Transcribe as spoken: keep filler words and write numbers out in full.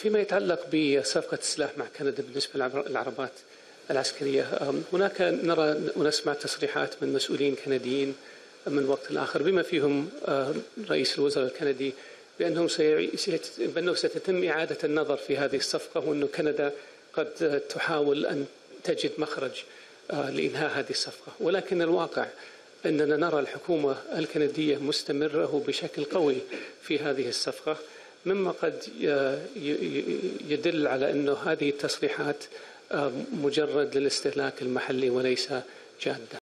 فيما يتعلق بصفقة السلاح مع كندا بالنسبة للعربات العسكرية، هناك نرى ونسمع تصريحات من مسؤولين كنديين من وقت آخر بما فيهم رئيس الوزراء الكندي بأنهم بأنه ستتم إعادة النظر في هذه الصفقة، وأن كندا قد تحاول أن تجد مخرج لإنهاء هذه الصفقة. ولكن الواقع أننا نرى الحكومة الكندية مستمرة بشكل قوي في هذه الصفقة، مما قد يدل على أن هذه التصريحات مجرد للاستهلاك المحلي وليس جادة.